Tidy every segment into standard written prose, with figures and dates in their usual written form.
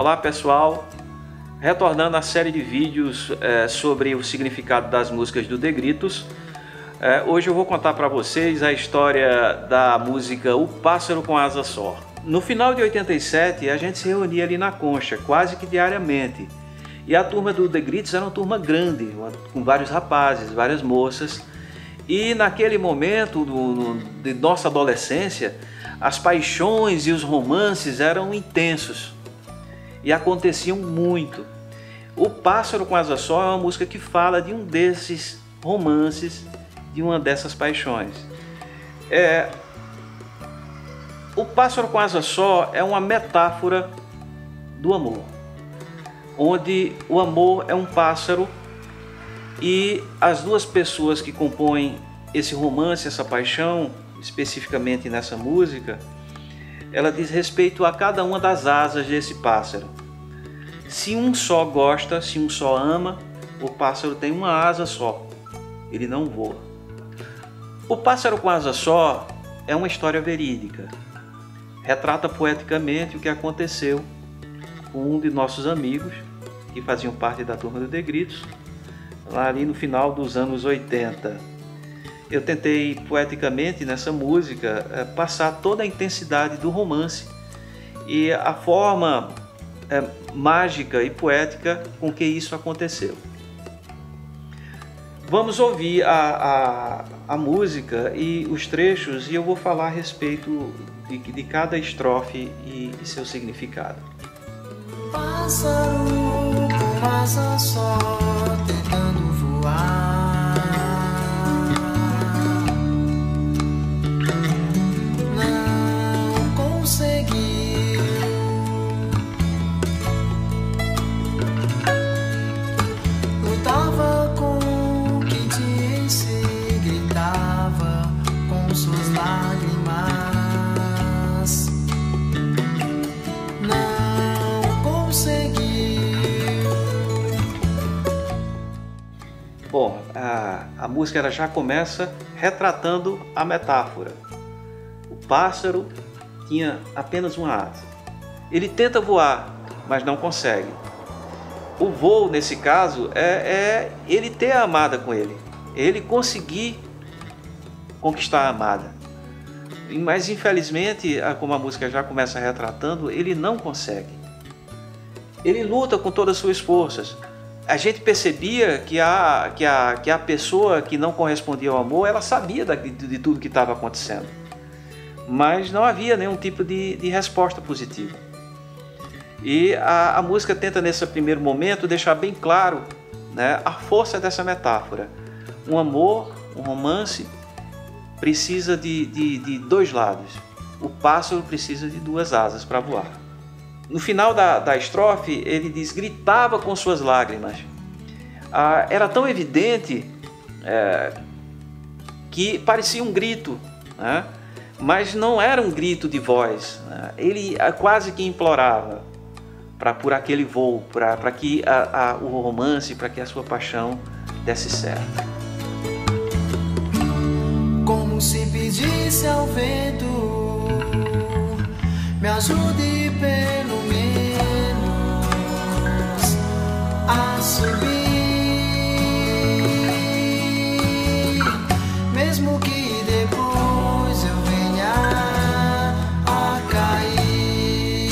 Olá pessoal, retornando à série de vídeos sobre o significado das músicas do Degritos. Hoje eu vou contar para vocês a história da música O Pássaro com Asa Só. No final de 87 a gente se reunia ali na Concha, quase que diariamente. E a turma do Degritos era uma turma grande, com vários rapazes, várias moças. E naquele momento de nossa adolescência, as paixões e os romances eram intensos e aconteciam muito. O Pássaro com Asa Só é uma música que fala de um desses romances, de uma dessas paixões. O Pássaro com Asa Só é uma metáfora do amor, onde o amor é um pássaro e as duas pessoas que compõem esse romance, essa paixão, especificamente nessa música, ela diz respeito a cada uma das asas desse pássaro. Se um só gosta, se um só ama, o pássaro tem uma asa só, ele não voa. O Pássaro com Asa Só é uma história verídica, retrata poeticamente o que aconteceu com um de nossos amigos que faziam parte da turma do Degritos, lá ali no final dos anos 80. Eu tentei poeticamente nessa música passar toda a intensidade do romance e a forma mágica e poética com que isso aconteceu. Vamos ouvir a música e os trechos e eu vou falar a respeito de cada estrofe e seu significado. Pássaro com asa só, tentando voar, não conseguiu. Lutava com o que tinha em si, gritava com suas lágrimas. Bom, a música ela já começa retratando a metáfora. O pássaro tinha apenas uma asa. Ele tenta voar, mas não consegue. O voo, nesse caso, é ele ter a amada com ele. Ele conseguir conquistar a amada. Mas, infelizmente, como a música já começa retratando, ele não consegue. Ele luta com todas as suas forças. A gente percebia que a pessoa que não correspondia ao amor, ela sabia de tudo que estava acontecendo. Mas não havia nenhum tipo de resposta positiva. E a música tenta, nesse primeiro momento, deixar bem claro, né, a força dessa metáfora. Um amor, um romance, precisa de dois lados. O pássaro precisa de duas asas para voar. No final da estrofe, ele diz, gritava com suas lágrimas. Era tão evidente que parecia um grito, né? Mas não era um grito de voz. Né? Ele quase que implorava por aquele voo, para que o romance, para que a sua paixão desse certo. Como se pedisse ao vento, me ajude pelo menos a subir, mesmo que depois eu venha a cair.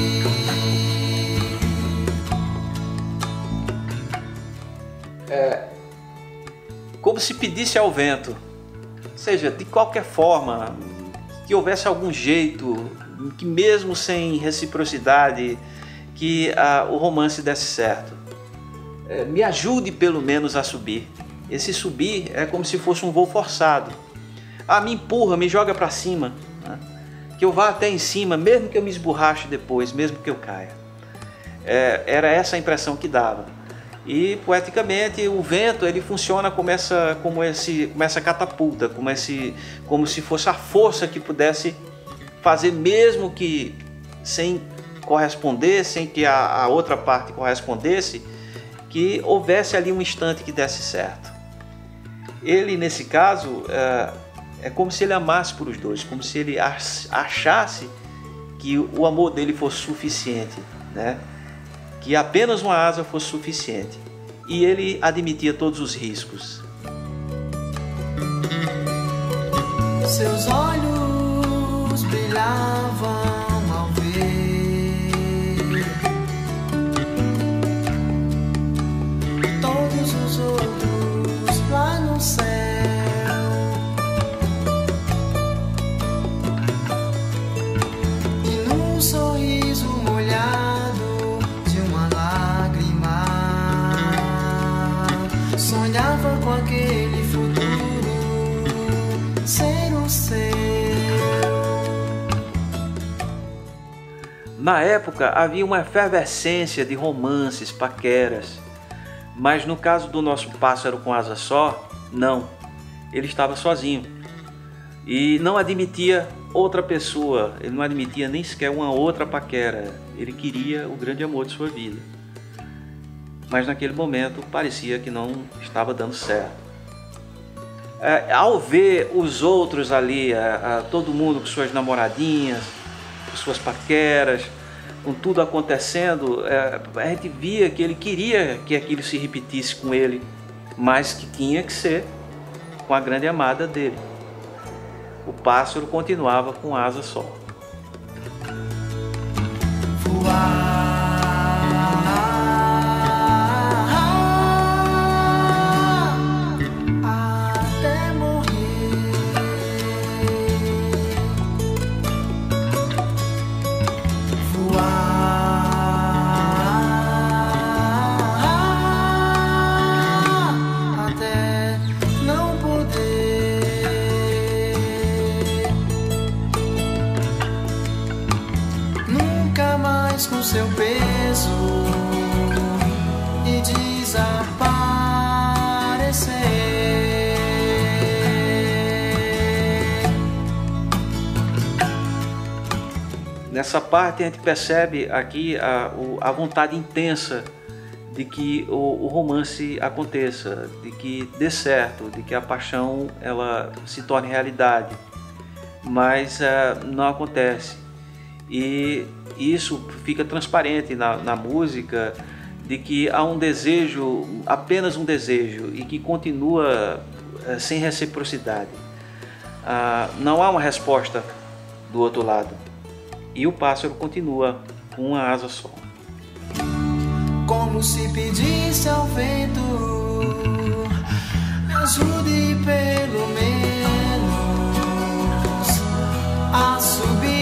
Como se pedisse ao vento, ou seja, de qualquer forma, que houvesse algum jeito, que mesmo sem reciprocidade, que o romance desse certo. Me ajude pelo menos a subir. Esse subir é como se fosse um voo forçado. Me empurra, me joga para cima, né? Que eu vá até em cima, mesmo que eu me esborrache depois, mesmo que eu caia. Era essa a impressão que dava. E poeticamente o vento ele funciona como essa catapulta, como se fosse a força que pudesse fazer, mesmo que sem corresponder, sem que a outra parte correspondesse, que houvesse ali um instante que desse certo. Ele, nesse caso, é como se ele amasse por os dois, como se ele achasse que o amor dele fosse suficiente, né? que apenas uma asa fosse suficiente, e ele admitia todos os riscos. Seus olhos brilhavam ao ver todos os outros lá no céu. E num sorriso molhado de uma lágrima, sonhava com aquele futuro ser o seu. Na época havia uma efervescência de romances, paqueras, mas no caso do nosso pássaro com asa só, não. Ele estava sozinho e não admitia outra pessoa, ele não admitia nem sequer uma outra paquera. Ele queria o grande amor de sua vida, mas naquele momento parecia que não estava dando certo. Ao ver os outros ali, todo mundo com suas namoradinhas, com suas paqueras, com tudo acontecendo, a gente via que ele queria que aquilo se repetisse com ele, mas que tinha que ser com a grande amada dele. O pássaro continuava com asa só. Com seu peso e desaparecer. Nessa parte a gente percebe aqui a vontade intensa de que o romance aconteça, de que dê certo, de que a paixão ela se torne realidade, mas não acontece. E isso fica transparente na música, de que há um desejo, apenas um desejo, e que continua sem reciprocidade. Não há uma resposta do outro lado. E o pássaro continua com uma asa só. Como se pedisse ao vento, me ajude pelo menos a subir.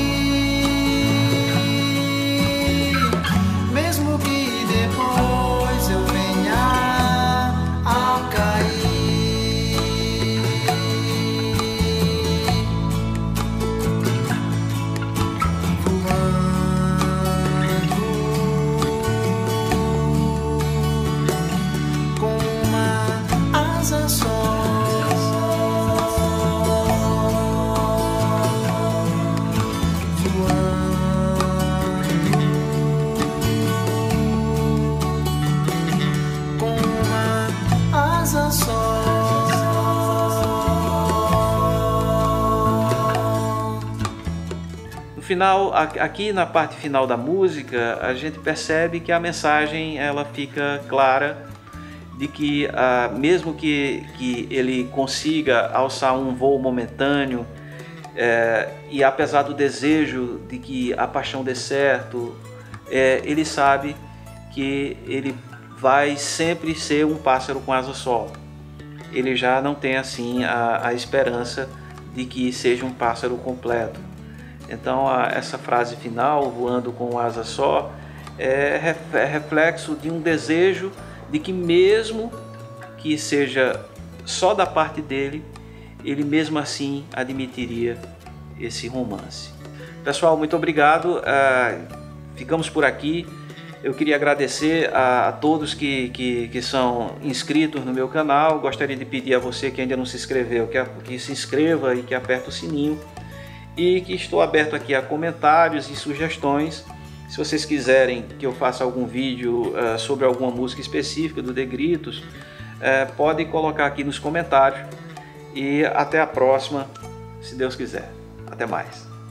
Final, aqui na parte final da música, a gente percebe que a mensagem ela fica clara de que mesmo que ele consiga alçar um voo momentâneo, e apesar do desejo de que a paixão dê certo, ele sabe que ele vai sempre ser um pássaro com asa só. Ele já não tem assim a esperança de que seja um pássaro completo. Então essa frase final, voando com asa só, é reflexo de um desejo de que mesmo que seja só da parte dele, ele mesmo assim admitiria esse romance. Pessoal, muito obrigado, ficamos por aqui. Eu queria agradecer a todos que são inscritos no meu canal. Gostaria de pedir a você que ainda não se inscreveu, que se inscreva e que aperte o sininho. E que estou aberto aqui a comentários e sugestões. Se vocês quiserem que eu faça algum vídeo sobre alguma música específica do The Gritos, pode colocar aqui nos comentários. E até a próxima, se Deus quiser. Até mais.